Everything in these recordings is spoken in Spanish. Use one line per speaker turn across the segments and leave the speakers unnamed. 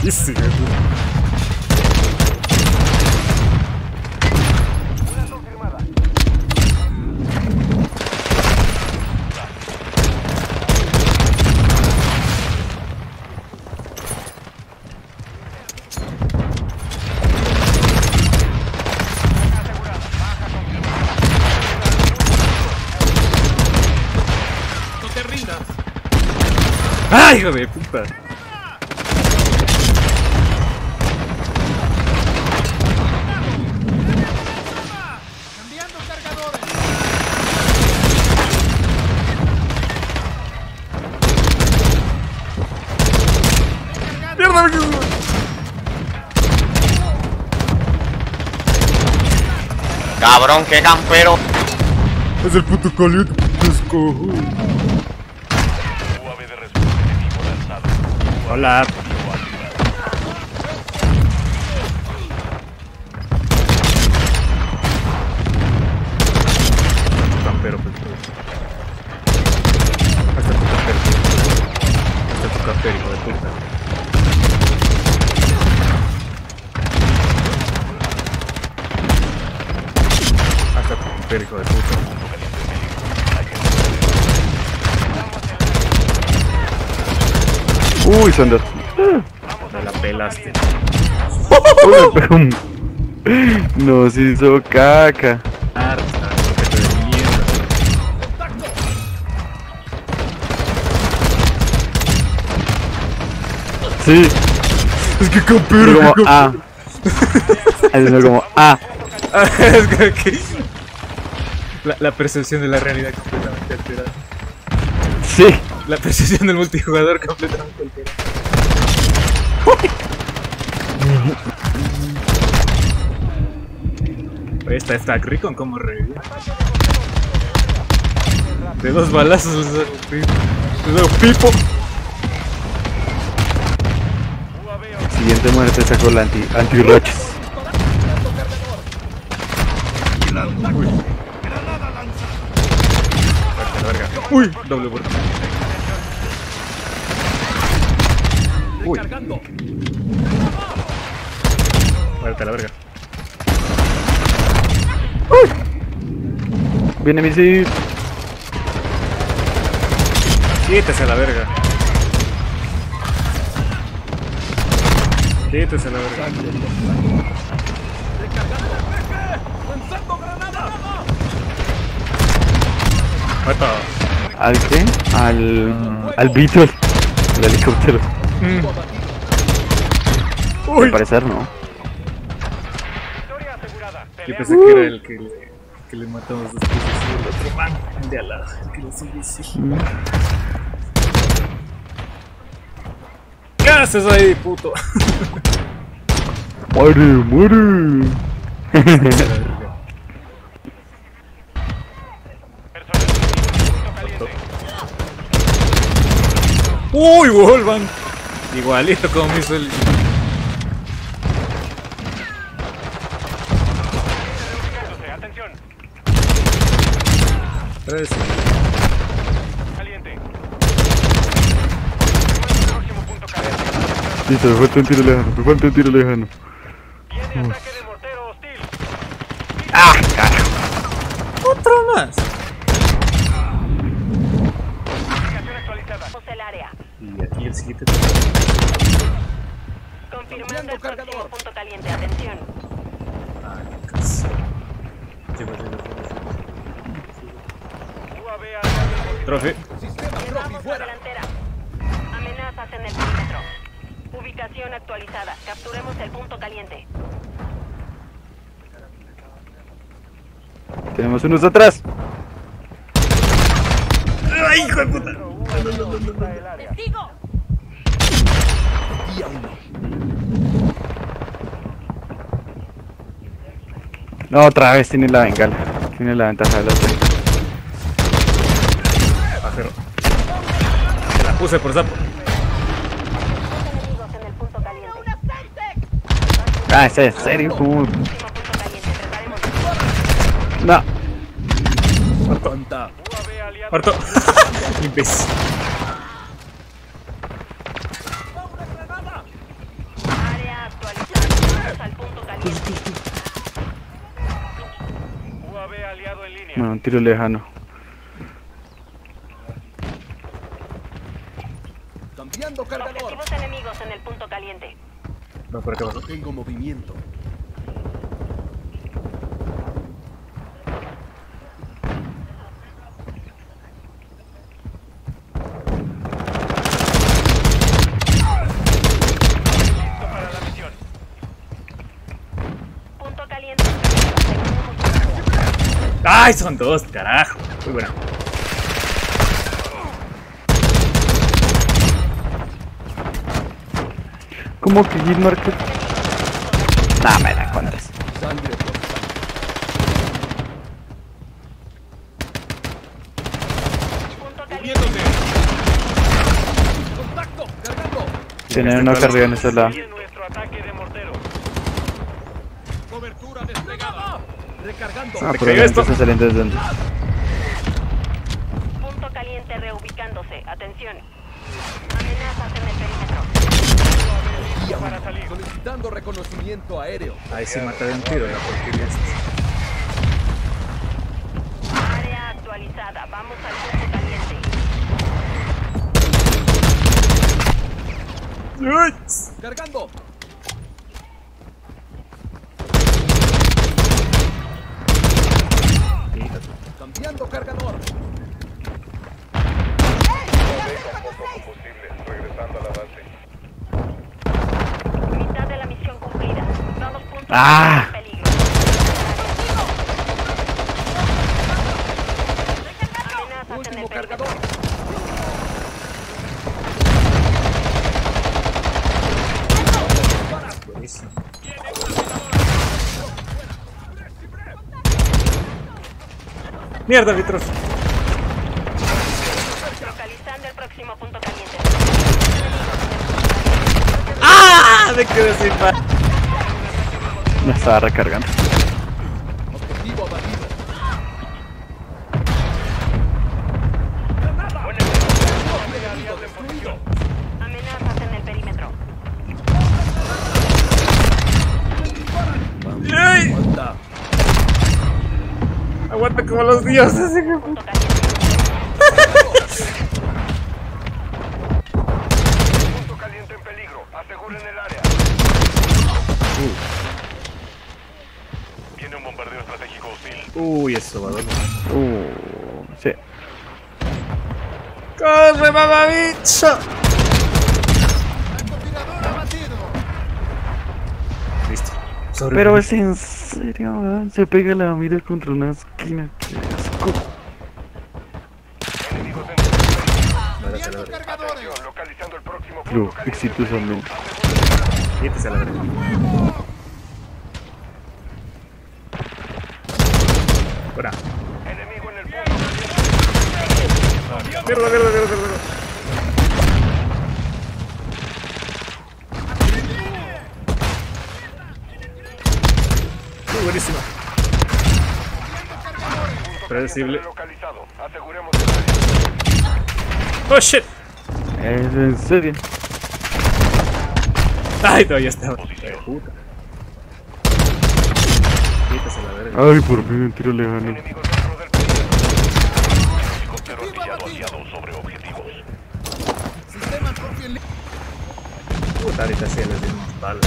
Sí,
No te rindas.
¡ay, hijo de puta!
Enviando cargadores.
¡Mierda!
Cabrón, qué campero.
Es el puto caliente, pesco. Hola. Campero, pues. Hasta tu campero. Hasta tu campero, hijo de puta. Hasta tu campero, hijo de puta.
Uy, son dos.
Me la pelaste.
Uy, me pegó un... No, se hizo caca.
Harta, que te de mierda.
Sí.
Es que
Es
campero,
como
que
A. Es como A.
es que la percepción de la realidad completamente alterada.
Sí.
La percepción del multijugador completamente alterada. Oye, está Recon como revivió. De dos balazos le hago pipo.
Siguiente muerte sacó la anti-roches.
Uy, doble vuelta. Uy,
Cargando.
muérete a la verga.
Viene misil.
Quítese a la verga. Quítese a la verga.
Lanzando granada.
Muerto.
¿Al qué? Al Beetle. El helicóptero. Al
Uy.
parecer no.
Yo pensé que era el que le matamos después del otro man. El de al lado. El que le sigue así. ¿Qué haces ahí, puto?
¡Muere, muere!
Uy, Wolvan. Igualito como me hizo el.
Atención,
Tres.
caliente. Próximo punto caliente.
Listo, me falta un tiro lejano, me falta un tiro lejano.
Viene ataque de mortero hostil.
¡Ah, carajo!
Otro más.
Ubicación actualizada.
El área.
Y aquí el siguiente.
Confirmando el próximo punto caliente. Atención.
Ah, casi. Lleva.
UAV al
Trofe.
Sistema Trophy
Cerramos la
fuera.
delantera. Amenazas en el perímetro. Ubicación actualizada. Capturemos el punto caliente.
Tenemos unos atrás.
¡Ay, hijo de puta!
¡Testigo!
No, otra vez tiene la bengala. Tiene la ventaja de la otra.
Pajero. La puse por sapo.
Enemigos en el punto caliente.
Ah, ¿es en serio? ¿Cómo?
Último punto caliente. Preparemos.
No.
Tonta.
UAV aliado.
Muerto. Imbécil.
un tiro lejano.
Cambiando cargador.
Objetivos enemigos en el punto caliente.
Va por acá abajo.
Tengo movimiento.
Para la misión.
Punto caliente.
¡Ay, son dos, carajo! Muy buena.
¿Cómo que Hit Market? Nah, me la cuentas.
Sangre por sangre.
Punto caliente.
Moviéndose. Contacto. Cargando.
Tienen una carrera en ese lado.
Sigue nuestro ataque de morteros.
Cobertura desplegada. Recargando.
Ah, probablemente está saliendo desde donde.
Punto caliente reubicándose. Atención. Amenazas en el perímetro.
Para salir.
Solicitando reconocimiento aéreo.
Ahí sí mata de un tiro la porquería esta.
Área actualizada. Vamos al punto caliente.
Cargando. Cambiando cargador.
Mitad de la misión cumplida. Vamos punto
¡Ah!
en peligro. Amenazas en el
Último
perímetro.
cargador.
Buenísimo. ¡Mierda, Vitros!
Localizando el próximo punto caliente.
¡Ah! Me quedé sin pa.
Me estaba recargando.
Objetivo abatido.
Amenazas en el perímetro.
¡Ay!
Aguanta.
Aguanta como los dioses.
Punto caliente.
Punto caliente en peligro. Aseguren el área. Viene un bombardeo estratégico hostil.
Uy, eso va a doler.
Sí.
¡Corre, mamabicho!
Francotirador abatido.
Listo.
Pero es en serio, weón. Se pega la mira contra una esquina. Qué asco.
Enemigos en
Cambiando cargadores.
Atención, localizando el próximo
Club,
punto caliente.
exitosamente.
Quítese a la verga. Fuera.
Enemigo en el punto caliente.
Mierda, mierda, mierda, mierda. Buenísima. Predecible.
Localizado. Aseguremos el área.
Oh shit.
Es en serio.
Ay, todavía está. Puta. Quítese la verga.
Ay, por fin un tiro lejano.
Enemigos dentro del perímetro. Helicóptero artillado aliado sobre objetivos.
Sistema propio en
Puta, ahorita sí les di unas balas.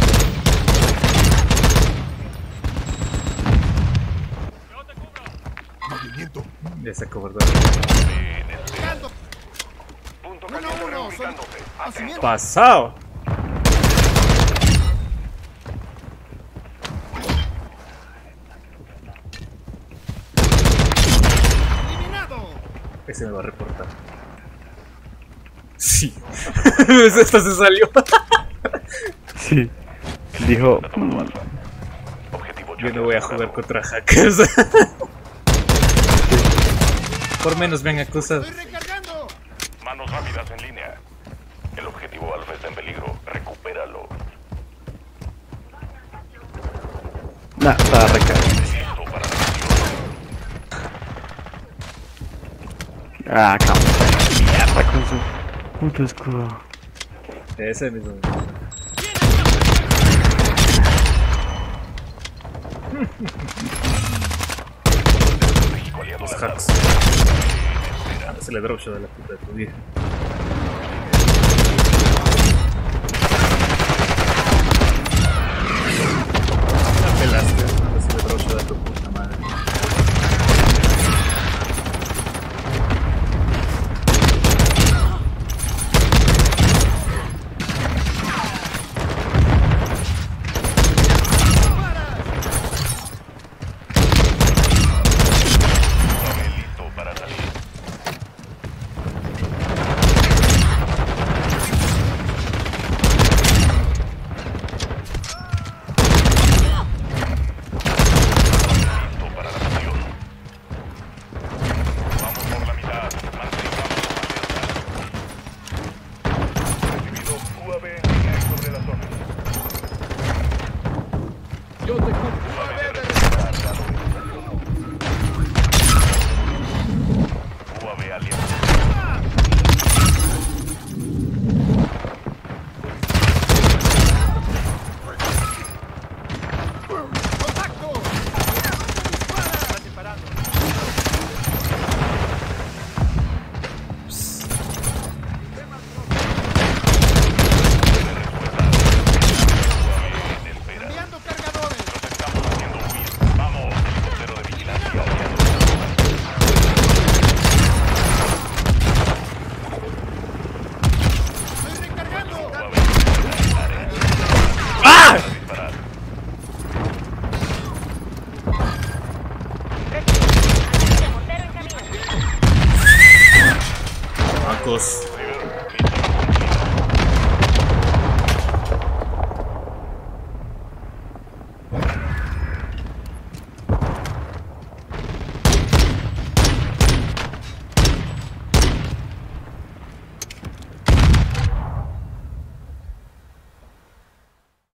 Ya se acobardó.
Punto caliente reubicándose. Atención.
Pasado.
eliminado.
Ese me va a reportar. Sí. Esta se salió.
Sí. Dijo.
Objetivo
Yo no voy a jugar contra hackers. Por menos me han acusado.
Estoy recargando.
Manos rápidas en línea. El objetivo alfa está en peligro. Recupéralo.
Nah, estaba recargando.
Listo para la misión.
Ah, cabrón. Mierda con su puto escudo.
Ese mismo.
único aliado
Los
lanzado.
hacks. Es el dropshot de la puta de tu vieja. La pelaste, no es el dropshot de tu puta madre.
Listo para salir. Listo para la misión. Vamos por la mitad. Mantengamos la alerta. Recibido UAV en línea sobre la zona. UAV de respuesta. UAV aliado.
¡Contacto! ¡Está disparando!
UAV en espera.
¡Enviando cargadores!
Los estamos haciendo huir. Vamos, helicóptero de vigilancia aliado.
¡Estoy recargando!
UAV en área. Para disparar.
Mortero en camino.
Macos.